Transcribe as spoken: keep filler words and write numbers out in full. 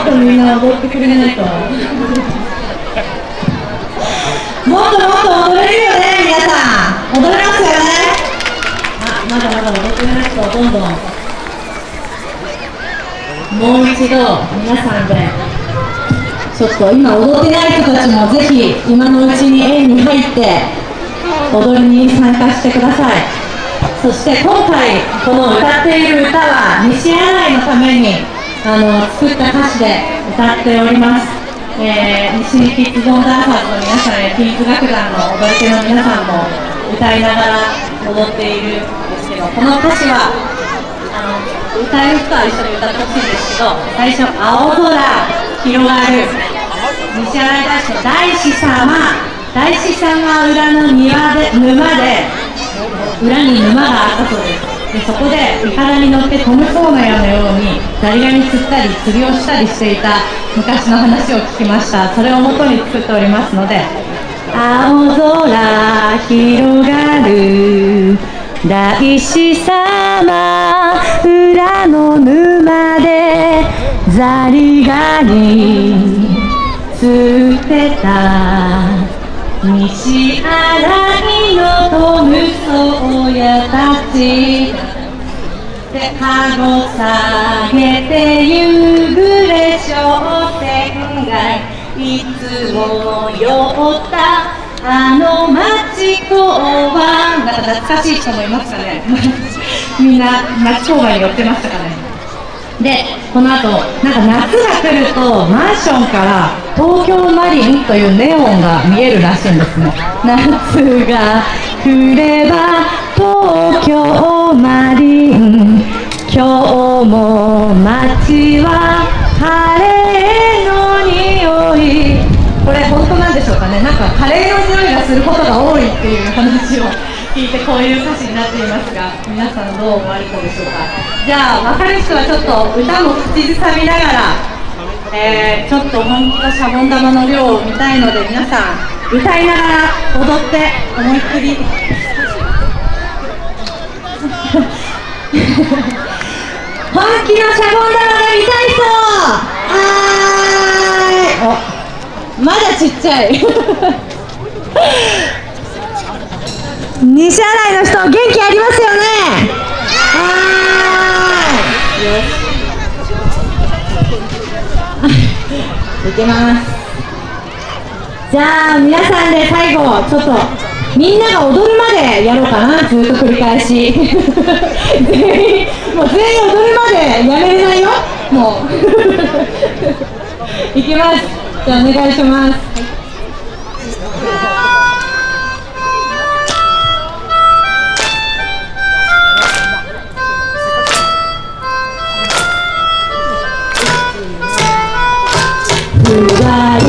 っとみんな踊ってくれないともっともっと踊れるよね、皆さん。踊れますよね。あ、まだまだ踊ってない人どんどんもう一度皆さんでちょっと今踊ってない人たちもぜひ今のうちに円に入って踊りに参加してください。そして今回この歌っている歌は西新井のためにあの作った歌詞で歌っております。えー、西日キッズボンダンサーズの皆さんやキッズ楽団の踊り手の皆さんも歌いながら踊っているんですけど、この歌詞はあの歌える人は一緒に歌ってほしいんですけど、最初「青空広がる西新井大師の大師様」、大師様裏の庭で沼で裏に沼があったそうです。でそこでいかだに乗ってトム・ソーヤのようにザリガニ釣ったり釣りをしたりしていた昔の話を聞きました。それをもとに作っておりますので、青空広がる大師様裏の沼でザリガニ釣ってた西新井のトム・ソーヤたちでカゴ下げて夕暮れ商店街いつも寄ったあの町工場、なんか懐かしい人もいますかねみんな町工場に寄ってましたかね。で、この後、なんか夏が来るとマンションから東京マリンというネオンが見えるらしいんですね。夏が来れば東京マリン、今日も街はカレーの匂い。これ本当なんでしょうかね。なんかカレーの匂いがすることが多いっていう話を聞いてこういう歌詞になっていますが、皆さんどう思われたでしょうか。じゃあ分かる人はちょっと歌も口ずさみながら、えー、ちょっと本気のシャボン玉の量を見たいので、皆さん歌いながら踊って思いっきり本気のシャボン玉が見たい人、はーい。お、まだちっちゃい西新井の人元気ありますよね。はーい、よしいけます。じゃあ皆さんで最後ちょっとみんなが踊るまでやろうかな。ずっと繰り返し全員もう全員踊るまでやめれないよもういきます。じゃあお願いします。ふわ